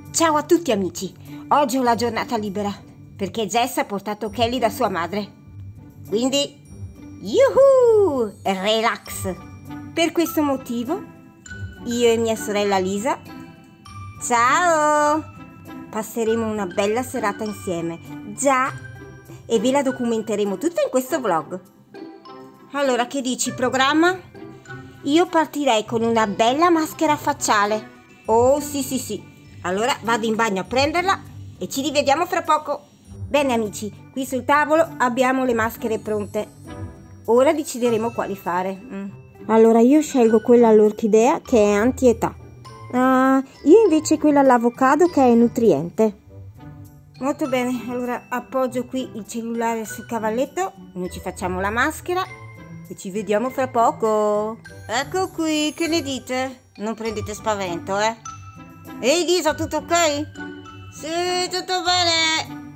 Ciao a tutti amici, oggi ho la giornata libera perché Jess ha portato Kelly da sua madre. Quindi, yuhu, relax. Per questo motivo, io e mia sorella Lisa, ciao, passeremo una bella serata insieme, già, e ve la documenteremo tutta in questo vlog. Allora, che dici, programma? Io partirei con una bella maschera facciale. Oh, sì. Allora vado in bagno a prenderla e ci rivediamo fra poco. Bene amici, qui sul tavolo abbiamo le maschere pronte. Ora decideremo quali fare. Allora io scelgo quella all'orchidea che è anti-età. Io invece quella all'avocado che è nutriente. Molto bene, allora appoggio qui il cellulare sul cavalletto. Noi ci facciamo la maschera e ci vediamo fra poco. Ecco qui, che ne dite? Non prendete spavento, eh? Ehi Lisa, tutto ok? Sì, tutto bene.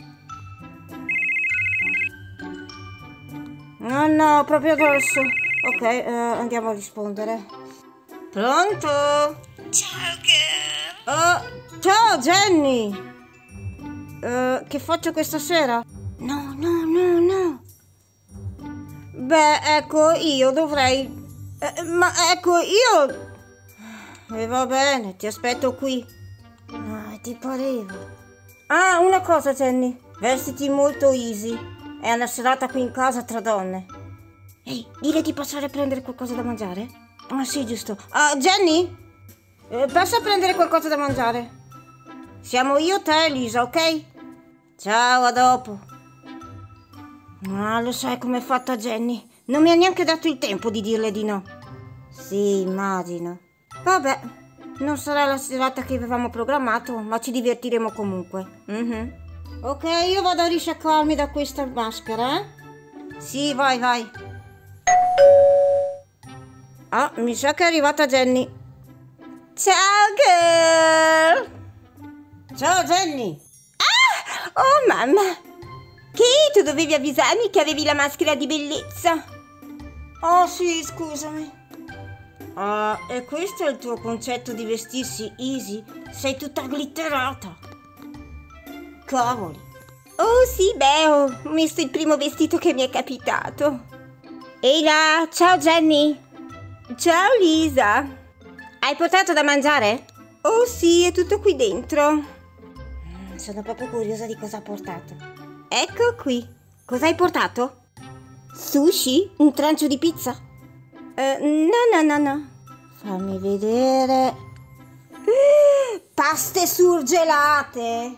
No, proprio adesso. Ok, andiamo a rispondere. Pronto? Ciao girl. Oh, ciao Jenny. Che faccio questa sera? No. Beh, ecco, io dovrei... ma ecco, io... E va bene, ti aspetto qui. Ti pareva. Una cosa, Jenny. Vestiti molto easy. È una serata qui in casa tra donne. Ehi, dile di passare a prendere qualcosa da mangiare? Sì, giusto. Jenny? Passa a prendere qualcosa da mangiare. Siamo io, te e Lisa, ok? Ciao, a dopo. Lo sai com'è fatta Jenny? Non mi ha neanche dato il tempo di dirle di no. Sì, immagino. Vabbè, non sarà la serata che avevamo programmato, ma ci divertiremo comunque. Ok, io vado a risciacquarmi da questa maschera, eh? Sì, vai. Mi sa che è arrivata Jenny. Ciao, girl! Ciao, Jenny! Oh, mamma! Che tu dovevi avvisarmi che avevi la maschera di bellezza? Oh, sì, scusami. E questo è il tuo concetto di vestirsi easy? Sei tutta glitterata. Cavoli. Oh sì, beh, ho messo il primo vestito che mi è capitato. Ehi là, ciao Jenny. Ciao Lisa. Hai portato da mangiare? Oh sì, è tutto qui dentro. Sono proprio curiosa di cosa ha portato. Ecco qui. Cosa hai portato? Sushi? Un trancio di pizza? No. Fammi vedere. Paste surgelate.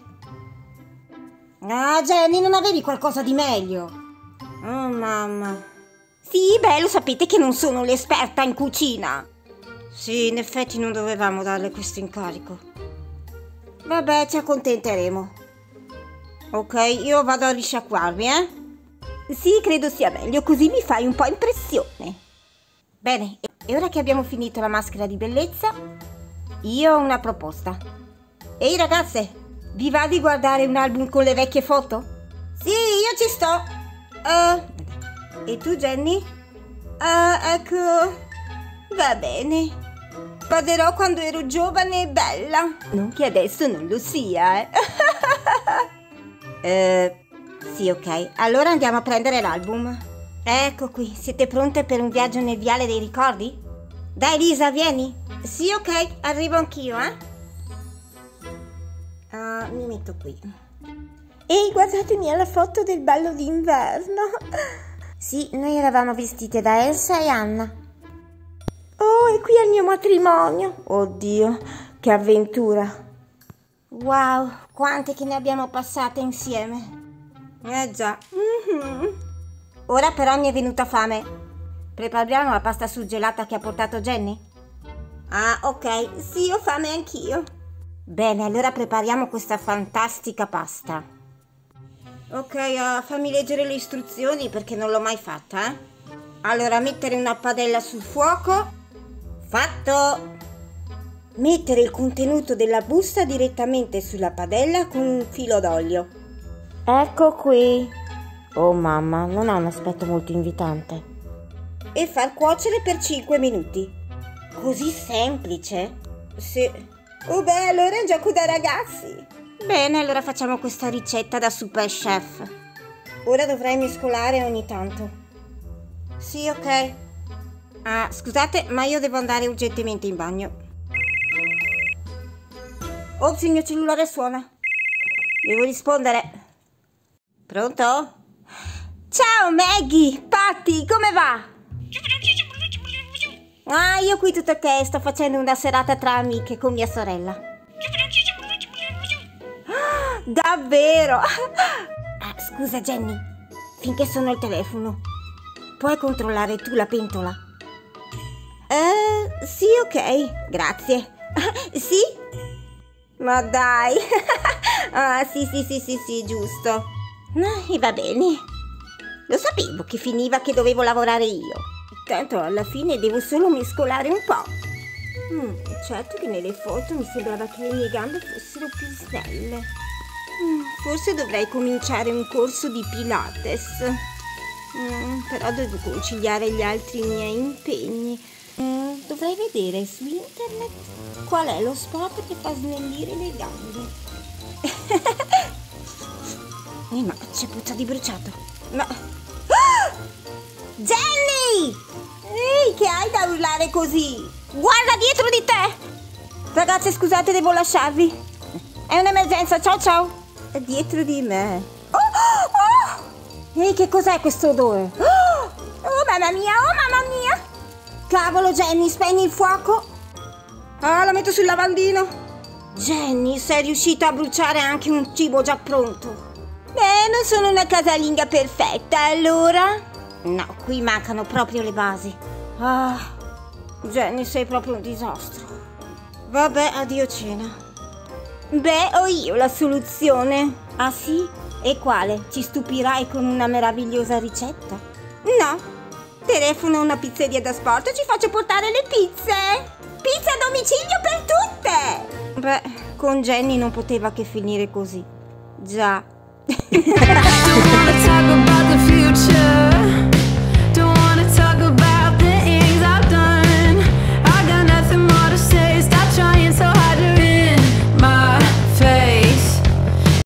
Jenny, non avevi qualcosa di meglio? Oh, mamma. Sì, beh, lo sapete che non sono l'esperta in cucina. Sì, in effetti non dovevamo darle questo incarico. Vabbè, ci accontenteremo. Ok, io vado a risciacquarmi, eh? Sì, credo sia meglio, così mi fai un po' impressione. Bene, e ora che abbiamo finito la maschera di bellezza, io ho una proposta. Ehi ragazze, vi va di guardare un album con le vecchie foto? Sì, io ci sto. E tu Jenny? Ecco, va bene. Guarderò quando ero giovane e bella. Non che adesso non lo sia, Sì, ok. Allora andiamo a prendere l'album. Ecco qui, siete pronte per un viaggio nel viale dei ricordi? Dai Lisa, vieni. Sì, ok, arrivo anch'io, mi metto qui. Ehi, guardatemi alla foto del ballo d'inverno. Sì, noi eravamo vestite da Elsa e Anna. Oh, e qui è il mio matrimonio. Oddio, che avventura. Wow, quante che ne abbiamo passate insieme. Già. Ora però mi è venuta fame. Prepariamo la pasta surgelata che ha portato Jenny? Ok, sì, ho fame anch'io. Bene, allora prepariamo questa fantastica pasta. Ok, fammi leggere le istruzioni perché non l'ho mai fatta, Allora, mettere una padella sul fuoco. Fatto! Mettere il contenuto della busta direttamente sulla padella con un filo d'olio. Ecco qui. Oh mamma, non ha un aspetto molto invitante. E far cuocere per 5 minuti. Così semplice? Sì. Oh beh, allora è un gioco da ragazzi. Bene, allora facciamo questa ricetta da super chef. Ora dovrai mescolare ogni tanto. Sì, ok. Ah, scusate, ma io devo andare urgentemente in bagno. Ops, il mio cellulare suona. Devo rispondere. Pronto? Ciao Maggie, Patti, come va? Ah, io qui tutto ok, sto facendo una serata tra amiche con mia sorella. Davvero? Ah, scusa Jenny, finché sono al telefono, puoi controllare tu la pentola? Sì, ok, grazie. Sì? Ma dai. Ah, sì, giusto. E va bene. Lo sapevo che finiva che dovevo lavorare io. Tanto alla fine devo solo mescolare un po'. Certo che nelle foto mi sembrava che le mie gambe fossero più snelle. Forse dovrei cominciare un corso di Pilates. Però devo conciliare gli altri miei impegni. Dovrei vedere su internet qual è lo sport che fa snellire le gambe. Ma c'è puzza di bruciato. Ma... Ah! Jenny! Ehi, che hai da urlare così? Guarda dietro di te! Ragazze, scusate, devo lasciarvi. È un'emergenza, ciao ciao. È dietro di me. Ehi, che cos'è questo odore? Oh, mamma mia, Cavolo, Jenny, spegni il fuoco. Ah, la metto sul lavandino. Jenny, sei riuscita a bruciare anche un cibo già pronto. Beh, non sono una casalinga perfetta, allora? No, qui mancano proprio le basi. Ah, Jenny, sei proprio un disastro. Vabbè, addio cena. Beh, ho io la soluzione. Ah sì? E quale? Ci stupirai con una meravigliosa ricetta? No. Telefono a una pizzeria da sport e ci faccio portare le pizze. Pizza a domicilio per tutte. Beh, con Jenny non poteva che finire così. Già. Don't wanna talk about the future.